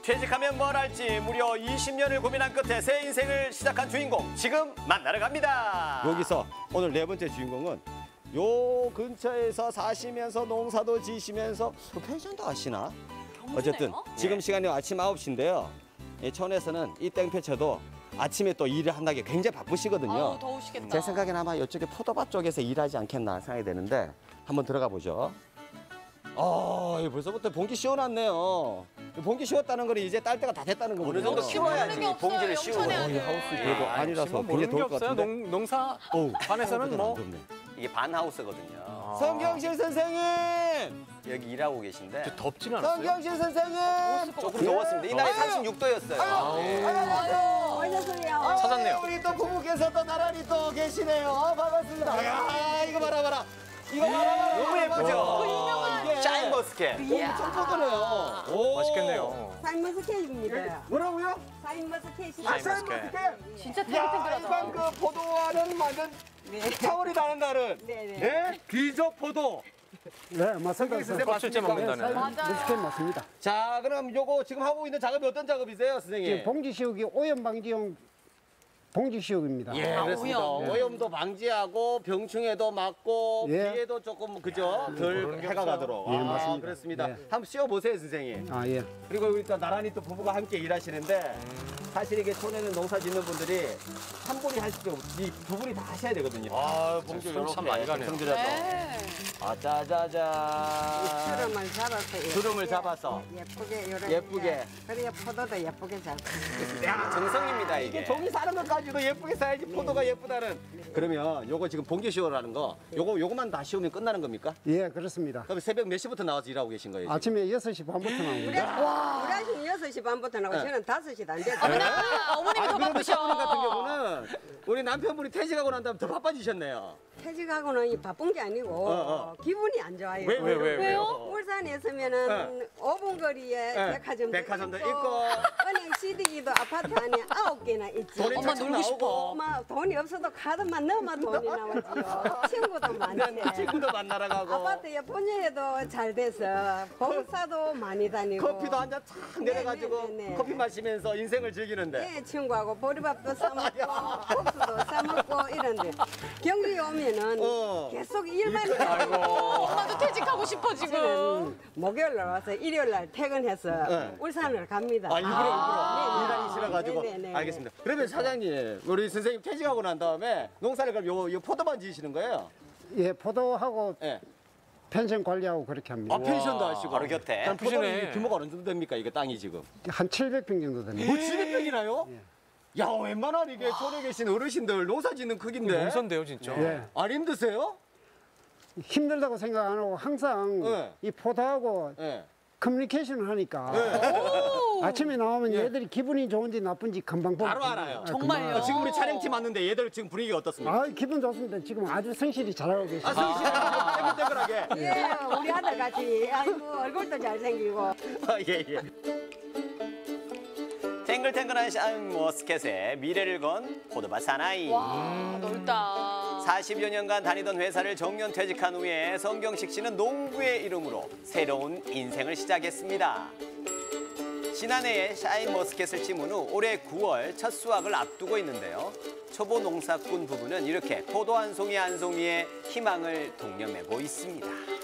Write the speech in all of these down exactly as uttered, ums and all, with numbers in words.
퇴직하면 뭘 할지 무려 이십 년을 고민한 끝에 새 인생을 시작한 주인공 지금 만나러 갑니다. 여기서 오늘 네 번째 주인공은 요 근처에서 사시면서 농사도 지시면서 그 펜션도 하시나? 어쨌든 지금 시간이 아침 아홉 시인데요. 이 촌에서는 이 땡볕에도 아침에 또 일을 한다기 굉장히 바쁘시거든요. 아우, 더우시겠다. 제 생각엔 아마 이쪽에 포도밭 쪽에서 일하지 않겠나 생각이 되는데 한번 들어가 보죠. 아, 벌써부터 봉지 씌워놨네요. 봉지 씌웠다는 건 이제 딸 때가 다 됐다는 거거든요. 어느 정도 키워야지 봉지를 씌우고. 이 하우스 그래도 아니라서 굉장히 모르는 게 더울 것 없어요. 같은데. 농, 농사판에서는 뭐 이게 반하우스거든요. 아. 성경실 선생님! 여기 일하고 계신데. 덥지는 않았어요? 성경실 선생님! 조금 더웠습니다. 이날이 삼십육 도였어요. 안녕하세요. 찾았네요. 우리 또 부부께서 또 나란히 또 계시네요. 반갑습니다. 야, 이거 봐라 봐라. 이거 봐라 봐라. 너무 예쁘죠? 이게 샤인머스켓. 엄청 커더래요. 오. 맛있겠네요. 샤인머스켓입니다. 뭐라고요? 샤인머스켓이 아, 샤인머스켓. 진짜 야, 탱글탱글하다. 일반 그 포도와는 완전 차원이 다른 다른. 네네. 네? 귀족 포도. 네, 맞습니다. 껍질째 먹는다는. 머스켓 맞습니다. 자, 그럼 요거 지금 하고 있는 작업이 어떤 작업이세요, 선생님? 지금 봉지 씌우기 오염 방지용 봉지 씌우기입니다. 예, 아, 그렇습니다. 오염. 오염도 방지하고 병충해도 막고 예. 피해도 조금 그죠? 덜 해가 가도록. 예, 아, 맞습니다. 그렇습니다. 예. 한번 씌워 보세요, 선생님. 아, 예. 그리고 우리 또 나란히 또 부부가 함께 일하시는데 사실 이게 촌에는 농사 짓는 분들이 한 분이 할 수도 없이 이 두 분이 다 하셔야 되거든요. 아, 봉주 손참 많이 가네요. 성들여서. 네. 아, 짜자잔. 주름을 잡아서 예쁘게, 주름을 잡아서. 예쁘게 요렇게 예쁘게. 그래야 포도도 예쁘게 잘. 야, 정성입니다, 이게. 종이 싸는 것까지도 예쁘게 싸야지 포도가 예쁘다는. 그러면 요거 지금 봉지 씌우라는 거 요거 요거만 다 씌우면 끝나는 겁니까? 예, 그렇습니다. 그럼 새벽 몇 시부터 나와서 일하고 계신 거예요? 지금? 아침에 여섯 시 반부터 나옵니다. 우리 아침 여섯 시 반부터 나고 저는 다섯 시도 안 돼서. 어머나, 어머님이 더 그런데 바쁘셔. 사모님 같은 경우는 우리 남편분이 퇴직하고 난 다음에 더 바빠지셨네요. 퇴직하고는 이 바쁜 게 아니고 어. 기분이 안 좋아요. 왜, 왜, 왜, 왜요? 울산에 있으면은 오 분 거리에 네. 백화점도, 백화점도 있고, 있고. 은행 씨디기도 아파트 안에 아홉 개나 있지. 돈이 엄마 척척 놀고 싶어. 나오고. 막 돈이 없어도 카드만 넣으면 돈이 나오지요. 친구도 많지. 친구도 만나러 가고 아파트에 본연에도 잘 돼서 보급사도 많이 다니고. 커피도 한 잔 탁 내려가지고 네, 네, 네. 커피 마시면서 인생을 즐기는데. 네, 친구하고 보리밥도 싸먹고 국수도 싸먹고 이런데 경주에 오면은 어. 계속 일만 해. 엄마도 퇴직하고 싶어, 지금. 목요일 날 와서 일요일 날 퇴근해서 네. 울산을 갑니다. 아, 일부러 일부러 네, 일하기 싫어가지고. 네, 네, 네. 알겠습니다. 그러면 사장님 우리 선생님 퇴직하고 난 다음에 농사를 그럼 요, 요 포도만 지으시는 거예요? 예, 포도하고 예. 펜션 관리하고 그렇게 합니다. 아, 펜션도 하시고. 바로 곁에. 그럼 포도 펜션에. 규모가 어느 정도 됩니까? 이게 땅이 지금. 한 칠백 평 정도 됩니다. 뭐 칠백 평이나요? 야, 웬만한 이게 촌에 계신 어르신들 농사 짓는 크기인데. 농선데요, 진짜. 예. 안 힘드세요? 힘들다고 생각 안 하고 항상 네. 이 포도하고 예. 커뮤니케이션을 하니까 아침에 나오면 얘들이 기분이 좋은지 나쁜지 금방 보고 바로 알아요. 아, 정말요? 금방 어, 지금 우리 촬영팀 왔는데 얘들 지금 분위기가 어떻습니까? 아, 기분 좋습니다. 지금 아주 성실히 잘하고 계십니다. 아, 성실하게 떼글떼글하게. 예, 우리 아들 같이 아이고 얼굴도 잘생기고. 아, 예, 예. 탱글탱글한 샤인머스켓에 미래를 건 포도밭 사나이. 와, 넓다. 사십여 년간 다니던 회사를 정년 퇴직한 후에 성경식 씨는 농부의 이름으로 새로운 인생을 시작했습니다. 지난해에 샤인머스켓을 심은 후 올해 구월 첫 수확을 앞두고 있는데요. 초보 농사꾼 부부는 이렇게 포도 한 송이 한 송이에 희망을 동여매고 있습니다.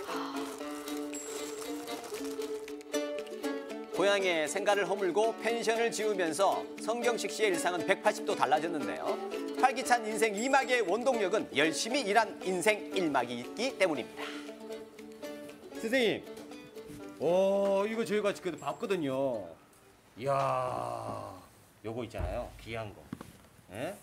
고향의 생가를 허물고 펜션을 지으면서 성경식 씨의 일상은 백팔십 도 달라졌는데요. 활기찬 인생 이 막의 원동력은 열심히 일한 인생 일 막이 있기 때문입니다. 선생님, 오, 이거 저희가 지금 봤거든요. 이야, 요거 있잖아요. 귀한 거. 예?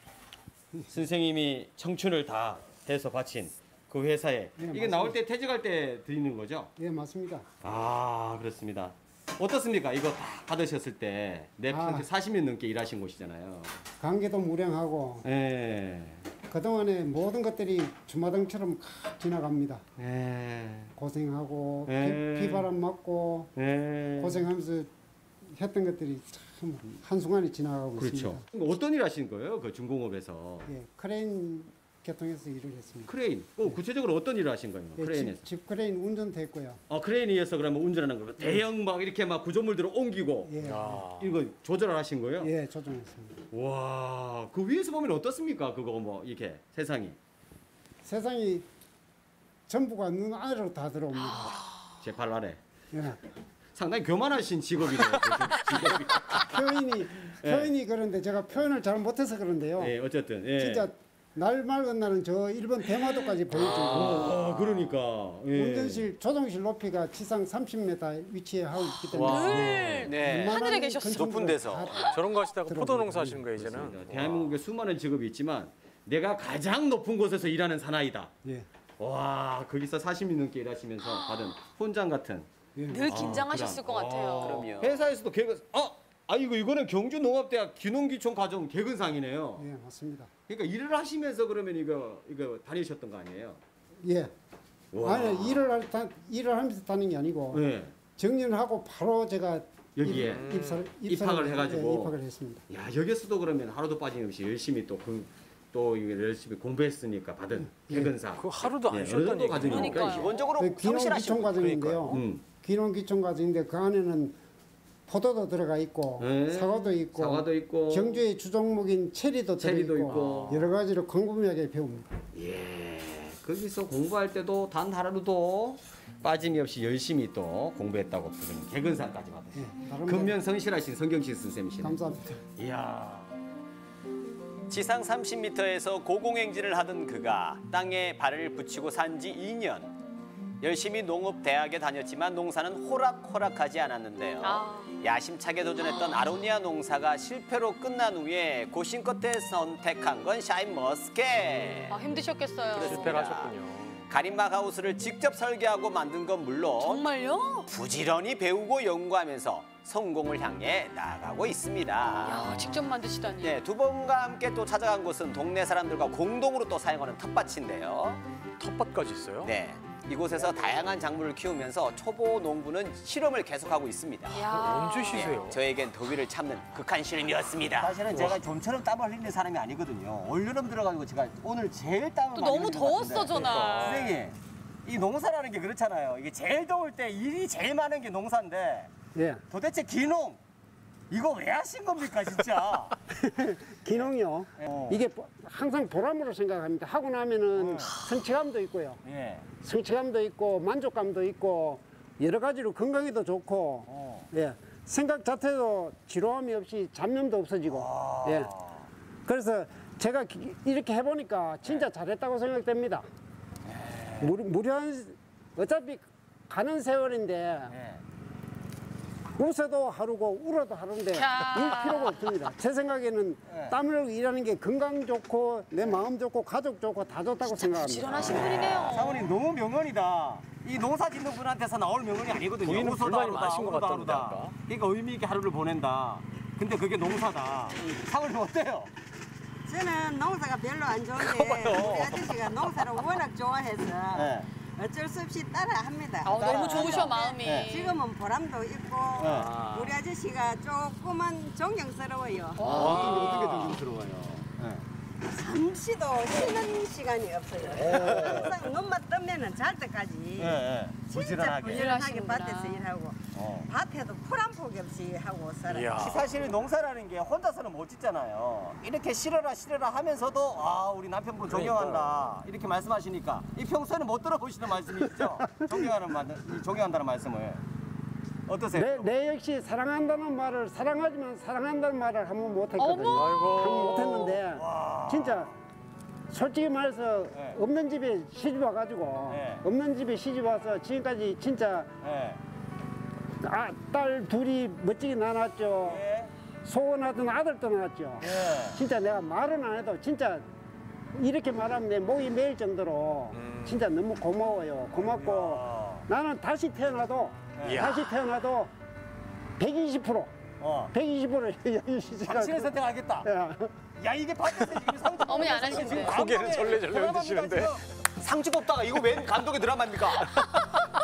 선생님이 청춘을 다 해서 바친 그 회사에 네, 이게 나올 때 퇴직할 때 드리는 거죠? 예, 맞습니다. 아, 그렇습니다. 어떻습니까? 이거 다 받으셨을 때 내 아. 사십 년 넘게 일하신 곳이잖아요. 관계도 무량하고 예. 그동안에 모든 것들이 주마등처럼 칵 지나갑니다. 예. 고생하고 예. 비, 비바람 맞고 예. 고생하면서 했던 것들이 참 한순간에 지나가고 그렇죠. 있습니다. 어떤 일 하신 거예요? 그 중공업에서. 예, 크레인 교통에서 일을 했습니다. 크레인. 어, 구체적으로 어떤 일을 하신 거예요? 예, 크레인에서. 집, 집 크레인 운전도 했고요. 어, 크레인이어서 그러면 운전하는 거예요. 대형 막 이렇게 막 구조물들을 옮기고 예, 야. 이거 조절을 하신 거예요? 예, 조종했습니다. 와, 그 위에서 보면 어떻습니까? 그거 뭐 이렇게 세상이. 세상이 전부가 눈 아래로 다 들어옵니다. 제 발 아래. 예. 상당히 교만하신 직업이네요. 직업이. 표현이 표현이 그런데 제가 표현을 잘 못해서 그런데요. 예, 어쨌든. 예. 진짜 날 맑은 날은 저 일본 대마도까지 보일 정도. 어, 그러니까. 예. 운전실 조종실 높이가 지상 삼십 미터 위치에 하고 있기 때문에 와. 늘 네. 웬만한 하늘에 계셨어. 건축물은 높은 데서. 다 저런 거 하시다가 들어오고. 포도 농사 하시는 거예요, 이제는? 그렇습니다. 대한민국에 수많은 직업이 있지만 내가 가장 높은 곳에서 일하는 사나이다. 예. 와, 거기서 사십 년 넘게 일하시면서 받은 훈장 같은. 늘 긴장하셨을 것 같아요. 그럼요. 회사에서도 개근. 어, 아 이거 이거는 경주농업대학 귀농귀촌 과정 개근상이네요. 예, 맞습니다. 그러니까 일을 하시면서 그러면 이거 이거 다니셨던 거 아니에요? 예. 와. 아니 일을 할 다, 일을 하면서 다는 게 아니고 네. 정년을 하고 바로 제가 여기에 입, 입사를, 입학을 해가지고. 예, 입학을 했습니다. 야, 여기서도 그러면 하루도 빠짐없이 열심히 또 그, 또 이게 열심히 공부했으니까 받은 개근상. 그 하루도 안 예, 쉬었다는 어느 정도 얘기죠. 과정이니까 그러니까요. 기본적으로 그 귀농 성실하신 기촌 분. 과정인데요. 음. 귀농 기촌 과정인데 그 안에는 포도도 들어가 있고 네. 사과도 있고 사과도 있고 경주의 주종목인 체리도 체리도 들어있고 있고. 여러 가지로 광범위하게 배웁니다. 예, 거기서 공부할 때도 단 하루도 빠짐이 없이 열심히 또 공부했다고 부르는 개근상까지 받으셨어요. 예, 나름대로 근면 성실하신 성경식 선생님이시네. 감사합니다. 이야. 지상 삼십 미터에서 고공행진을 하던 그가 땅에 발을 붙이고 산 지 이 년. 열심히 농업대학에 다녔지만 농사는 호락호락하지 않았는데요. 아. 야심차게 도전했던 아로니아 농사가 실패로 끝난 후에 고심 끝에 선택한 건 샤인머스켓. 아, 힘드셨겠어요. 그렇습니다. 실패를 하셨군요. 가림막 하우스를 직접 설계하고 만든 건 물론 정말요? 부지런히 배우고 연구하면서 성공을 향해 나아가고 있습니다. 야, 직접 만드시다니. 네, 두 분과 함께 또 찾아간 곳은 동네 사람들과 공동으로 또 사용하는 텃밭인데요. 텃밭까지 있어요? 네, 이곳에서 다양한 작물을 키우면서 초보 농부는 실험을 계속하고 있습니다. 야. 언제 쉬세요? 저에겐 더위를 참는 극한 실험이었습니다. 사실은 제가 좀처럼 땀을 흘리는 사람이 아니거든요. 올여름 들어가지고 제가 오늘 제일 땀을 또 많이 너무 흘린 것 같은데. 더웠어, 전화. 선생님, 이 농사라는 게 그렇잖아요. 이게 제일 더울 때 일이 제일 많은 게 농사인데 예, 도대체 귀농 이거 왜 하신 겁니까 진짜? 기농요. 어. 이게 보- 항상 보람으로 생각합니다. 하고 나면은 성취감도 있고요. 예. 성취감도 있고 만족감도 있고 여러 가지로 건강에도 좋고 어. 예 생각 자체도 지루함이 없이 잡념도 없어지고 예 그래서 제가 기- 이렇게 해보니까 진짜 잘했다고 생각됩니다. 무료, 무료한 어차피 가는 세월인데 예. 웃어도 하루고 울어도 하루인데 야. 울 필요가 없습니다. 제 생각에는 네. 땀을 흘리고 일하는 게 건강 좋고 내 마음 좋고 가족 좋고 다 좋다고 생각합니다. 부지런하신 분이네요. 사모님 너무 명언이다. 이 농사 짓는 분한테서 나올 명언이 아니거든요. 본인은 웃어도 불만이 하루다, 많으신 것 울어도 같던데, 하루다. 아까. 그러니까 의미 있게 하루를 보낸다. 근데 그게 농사다. 사모님 어때요? 저는 농사가 별로 안 좋은데 우리 아저씨가 농사를 워낙 좋아해서 네. 어쩔 수 없이 따라 합니다. 아, 너무 좋으셔, 마음이. 네. 지금은 보람도 있고 아. 우리 아저씨가 조금은 존경스러워요. 아, 어떻게 정신스러워요? 잠시도 쉬는 시간이 없어요. 항상 눈만 뜨면은 잘 때까지 예, 예. 진짜 부지런하게. 부지런하게 부지런하시는구나. 밭에서 일하고 어. 밭에도 풀 한 포기 없이 하고 살아요. 이야. 사실 농사라는 게 혼자서는 못 짓잖아요. 이렇게 싫어라 싫어라 하면서도 아 우리 남편분 존경한다 이렇게 말씀하시니까 이 평소에는 못 들어보시는 말씀이시죠? 존경하는 말, 이 존경한다는 말씀을 어떠세요? 내, 내 역시 사랑한다는 말을 사랑하지만 사랑한다는 말을 한 번 못했거든요. 어머! 한 번 못했는데 진짜 솔직히 말해서 네. 없는 집에 시집 와가지고 네. 없는 집에 시집 와서 지금까지 진짜 예. 아, 딸 둘이 멋지게 낳았죠. 예. 소원하던 아들도 낳았죠. 예. 진짜 내가 말은 안 해도 진짜 이렇게 말하면 내 목이 메일 정도로 음. 진짜 너무 고마워요. 고맙고 이야. 나는 다시 태어나도 이야. 다시 태어나도 백이십 퍼센트 어. 백이십 퍼센트 여기 시집갈 당신의 선택 알겠다. 야, 야 이게 밭에서 지금 상주 어머니 안 하시는데. 지금 고개를 감동에 절레절레 돌아갑니다, 흔드시는데. 지금. 상주 뽑다가 이거 웬 감독의 드라마입니까?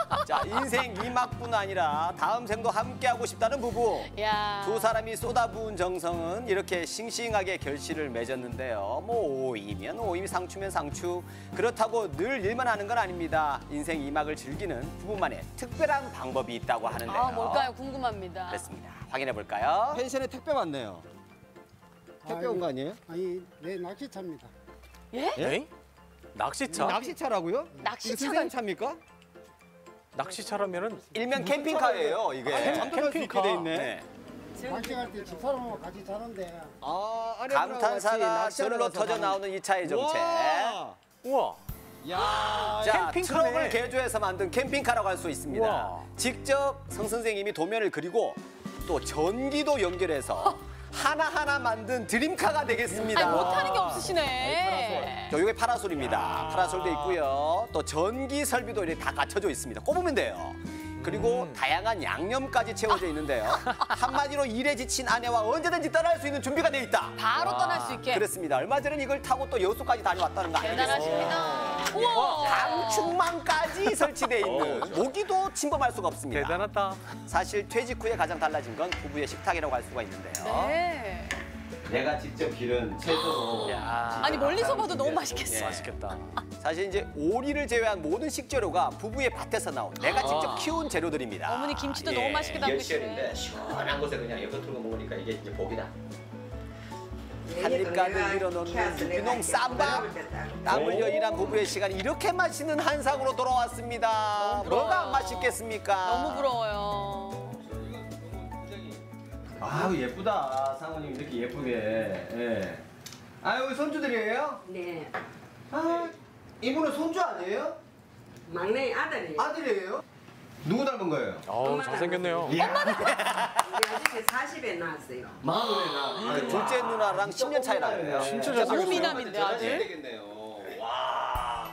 자, 인생 이막뿐 아니라 다음 생도 함께하고 싶다는 부부. 야. 두 사람이 쏟아부은 정성은 이렇게 싱싱하게 결실을 맺었는데요. 뭐 오이면 오이, 상추면 상추. 그렇다고 늘 일만 하는 건 아닙니다. 인생 이막을 즐기는 부부만의 특별한 방법이 있다고 하는데요. 아, 뭘까요? 궁금합니다. 그렇습니다. 확인해 볼까요? 펜션에 택배 왔네요. 택배 온 거 아니에요? 아니, 내 낚시차입니다. 예? 에? 낚시차? 낚시차라고요? 낚시차가- 이거 선생님 차입니까? 낚시차라면은 일명 캠핑카예요, 이게. 잠들할 수 있게 돼 있네. 네. 낚시할 때 집사람하고 같이 자는데 아, 감탄사가 절로 터져 나오는 이 차의 정체. 우와. 야, 자, 캠핑카네. 트럭을 개조해서 만든 캠핑카라고 할 수 있습니다. 우와. 직접 성 선생님이 도면을 그리고 또 전기도 연결해서 하나하나 만든 드림카가 되겠습니다. 아니, 못하는 게 없으시네. 저 이게 파라솔입니다. 파라솔도 있고요. 또 전기 설비도 이렇게 다 갖춰져 있습니다. 꼽으면 돼요. 그리고 음. 다양한 양념까지 채워져 있는데요. 한마디로 일에 지친 아내와 언제든지 떠날 수 있는 준비가 돼 있다. 바로 떠날 수 있게. 그렇습니다. 얼마 전에 이걸 타고 또 여수까지 다녀왔다는 거 아니겠어요? 대단하십니다. 우와. 방충망까지 설치돼 있는 모기도 침범할 수가 없습니다. 대단하다. 사실 퇴직 후에 가장 달라진 건 부부의 식탁이라고 할 수가 있는데요. 네. 내가 직접 기른 채소로 야. 아니, 멀리서 봐도 너무 맛있겠어요. 맛있겠다. 사실 이제 오리를 제외한 모든 식재료가 부부의 밭에서 나온 내가 직접 키운 재료들입니다. 어머니 김치도 너무 맛있게 담그시네. 열시열인데 시원한 곳에 그냥 에어컨 틀고 먹으니까 이게 이제 복이다. 한입 가득 밀어넣는 유기농 쌈밥. 땀 흘려 일한 부부의 시간이 이렇게 맛있는 한상으로 돌아왔습니다. 부러워요. 뭐가 안 맛있겠습니까? 너무 부러워요. 아유 예쁘다 상우님 이렇게 예쁘게. 예. 아 여기 손주들이에요? 네. 아 이분은 손주 아니에요? 막내 아들이 아들이에요? 누구 닮은 거예요? 어우, 잘생겼네요. 우리 아저씨 사십에 나왔어요. 마흔에 나. 둘째 누나랑 십 년 차이 나요. 진짜 너무 잘생겼어요. 미남인데, 아들. 되겠네요. 와.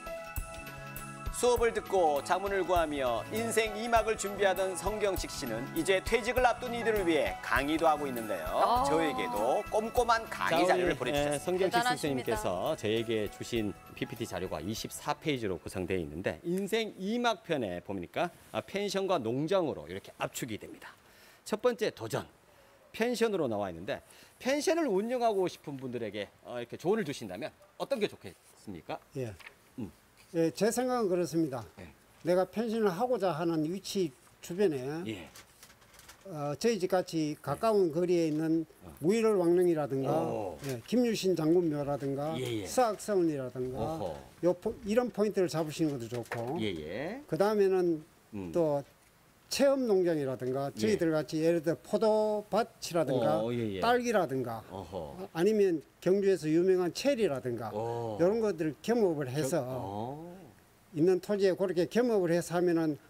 수업을 듣고 자문을 구하며 인생 이막을 준비하던 성경식 씨는 이제 퇴직을 앞둔 이들을 위해 강의도 하고 있는데요. 아. 저에게도 꼼꼼한 강의 자료를 보내주셨습니다. 성경식 대단하십니다. 선생님께서 저에게 주신 피피티 자료가 이십사 페이지로 구성되어 있는데 인생 이막 편에 보니까 아, 펜션과 농장으로 이렇게 압축이 됩니다. 첫 번째 도전. 펜션으로 나와 있는데 펜션을 운영하고 싶은 분들에게 어, 이렇게 조언을 주신다면 어떤 게 좋겠습니까? 예. 음. 예, 제 생각은 그렇습니다. 예. 내가 펜션을 하고자 하는 위치 주변에 예. 어, 저희 집 같이 가까운 거리에 있는 무일월 왕릉이라든가 오. 예, 김유신 장군묘라든가 예, 예. 서학서원이라든가 어허. 요 포- 이런 포인트를 잡으시는 것도 좋고 예예. 그 다음에는 음. 또 체험 농장이라든가 저희들 같이 예를 들어 포도밭이라든가 어, 예, 예. 딸기라든가 어허. 아니면 경주에서 유명한 체리라든가 오. 이런 것들을 겸업을 해서 어. 있는 토지에 그렇게 겸업을 해서 하면은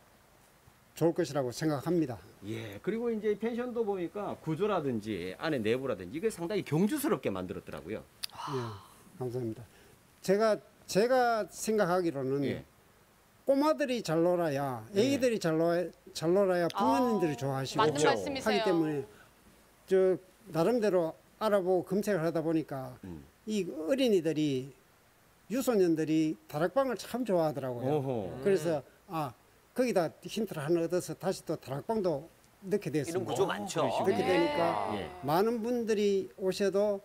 좋을 것이라고 생각합니다. 예. 그리고 이제 펜션도 보니까 구조라든지 안에 내부라든지 이게 상당히 경주스럽게 만들었더라고요. 예, 감사합니다. 제가 제가 생각하기로는 예. 꼬마들이 잘 놀아야 애기들이 잘, 놀, 잘 놀아야 부모님들이 아, 좋아하시고 맞는 그렇죠. 말씀이세요. 하기 때문에 저 나름대로 알아보고 검색을 하다 보니까 음. 이 어린이들이 유소년들이 다락방을 참 좋아하더라고요. 어허. 그래서 아 거기다 힌트를 하나 얻어서 다시 또 다락방도 넣게 됐습니다. 이런 구조 많죠. 그렇게 네. 되니까 예. 많은 분들이 오셔도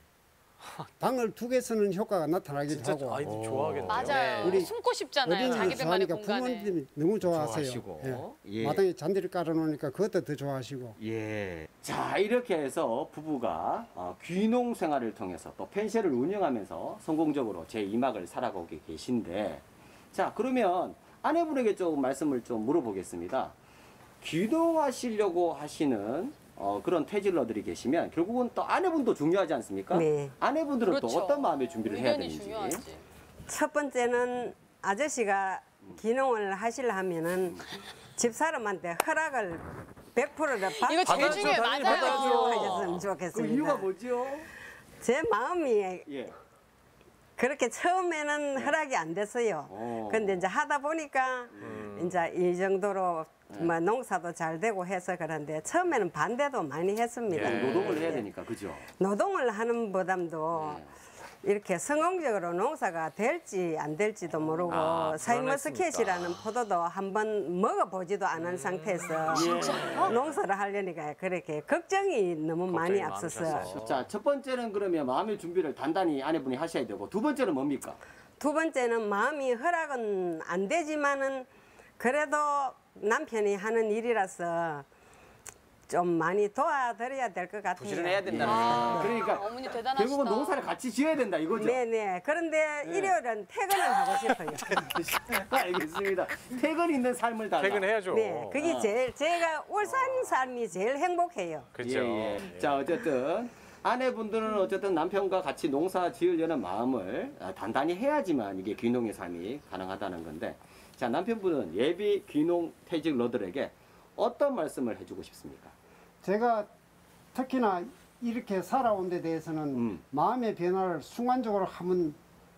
방을 두 개 쓰는 효과가 나타나기도 진짜 하고 아이들 오. 좋아하겠네요. 맞아요. 우리 숨고 싶잖아요. 어린이들 자기들만의 좋아하니까 공간에. 부모님들이 너무 좋아하세요. 좋아하시고. 예. 예. 마당에 잔디를 깔아놓으니까 그것도 더 좋아하시고. 예. 자, 이렇게 해서 부부가 어, 귀농 생활을 통해서 또 펜션을 운영하면서 성공적으로 제 이막을 살아가고 계신데, 자, 그러면 아내분에게 좀 말씀을 좀 물어보겠습니다. 귀농하시려고 하시는 어, 그런 퇴직러들이 계시면 결국은 또 아내분도 중요하지 않습니까? 네. 아내분들은 또 그렇죠. 어떤 마음의 준비를 해야 의견이 되는지. 중요하지. 첫 번째는 아저씨가 기농을 하시려면은 집사람한테 허락을 백 퍼센트를 받 이거 제일 받아야죠, 중요해. 당연히 맞아요. 하셨으면 그 좋겠습니다. 이유가 뭐죠? 제 마음이 예. 그렇게 처음에는 허락이 안 됐어요. 어. 근데 이제 하다 보니까 이제 이 정도로 뭐 농사도 잘 되고 해서 그런데 처음에는 반대도 많이 했습니다. 노동을 해야 되니까, 그죠? 노동을 하는 보담도 네. 이렇게 성공적으로 농사가 될지 안 될지도 모르고 아, 샤인머스켓이라는 포도도 한번 먹어보지도 않은 상태에서 농사를 하려니까 그렇게 걱정이 너무 많이 앞서서 많으셔서. 자, 첫 번째는 그러면 마음의 준비를 단단히 아내분이 하셔야 되고 두 번째는 뭡니까? 두 번째는 마음이 허락은 안 되지만은 그래도 남편이 하는 일이라서 좀 많이 도와드려야 될 것 같아요. 부지런해야 된다는 아, 그러니까 어머니 대단하시다. 결국은 농사를 같이 지어야 된다 이거죠? 네네. 그런데 일요일은 퇴근을 하고 싶어요. 알겠습니다. 퇴근 있는 삶을 달라. 퇴근해야죠. 네, 그게 제일 제가 울산 삶이 제일 행복해요. 그렇죠. 예, 예. 자, 어쨌든 아내분들은 어쨌든 남편과 같이 농사 지으려는 마음을 아, 단단히 해야지만 이게 귀농의 삶이 가능하다는 건데, 자, 남편분은 예비 귀농 퇴직러들에게 어떤 말씀을 해주고 싶습니까? 제가 특히나 이렇게 살아온 데 대해서는 음. 마음의 변화를 순간적으로 한번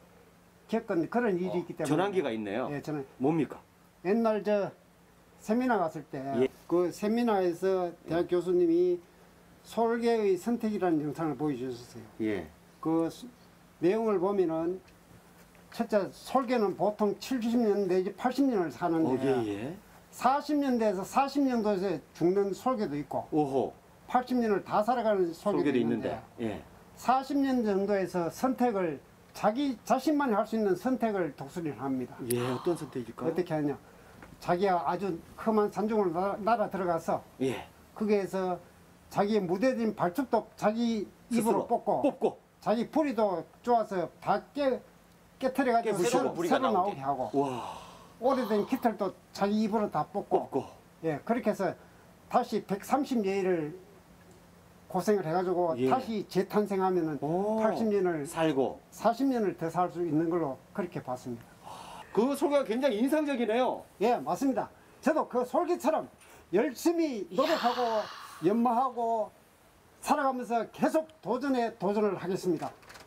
겪은 그런 일이 있기 때문에 전환기가 있네요. 예, 저는 뭡니까? 옛날 저 세미나 갔을 때 예. 그 세미나에서 대학 교수님이 솔개의 선택이라는 영상을 보여주셨어요. 예. 그 수- 내용을 보면은 첫째 솔개는 보통 칠십 년 내지 팔십 년을 사는데 어, 예, 예. 사십 년대에서 사십 년도에 죽는 솔개도 있고 오호. 팔십 년을 다 살아가는 솔개도, 솔개도 있는데, 있는데. 예. 사십 년 정도에서 선택을 자기 자신만이 할 수 있는 선택을 독수리는 합니다. 예, 어떤 선택일까요? 어떻게 하냐? 자기가 아주 험한 산중을 날아, 날아 들어가서 예. 거기에서 자기의 무뎌진 발톱도 자기 입으로 스스로 뽑고, 뽑고. 자기 뿌리도 쪼아서 다 깨, 깨트려가지고 깨부수고 새로, 뿌리가 새로 나오게. 나오게 하고 와. 오래된 깃털도 자기 입으로 다 뽑고, 뽑고. 예, 그렇게 해서 다시 백삼십 여일을 고생을 해가지고 예. 다시 재탄생하면은 오. 팔십 년을 살고. 사십 년을 더 살 수 있는 걸로 그렇게 봤습니다. 그 소개가 굉장히 인상적이네요. 예, 맞습니다. 저도 그 솔기처럼 열심히 노력하고 연마하고 살아가면서 계속 도전에 도전을 하겠습니다.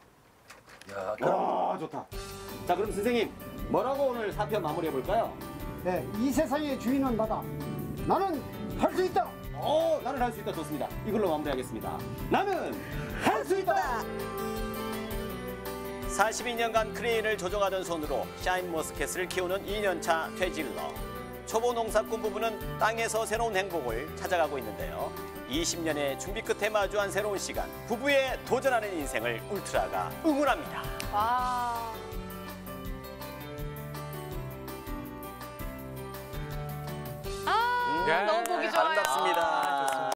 와, 좋다. 자, 그럼 선생님, 뭐라고 오늘 사표 마무리해 볼까요? 네, 이 세상의 주인은 나다. 나는 할 수 있다. 어, 나는 할 수 있다. 좋습니다. 이걸로 마무리하겠습니다. 나는 할 수 있다. 사십이 년간 크레인을 조종하던 손으로 샤인머스켓을 키우는 이 년차 퇴직러. 초보 농사꾼 부부는 땅에서 새로운 행복을 찾아가고 있는데요. 이십 년의 준비 끝에 마주한 새로운 시간. 부부의 도전하는 인생을 울트라가 응원합니다. 와. 아, 네. 너무 보기 좋아요.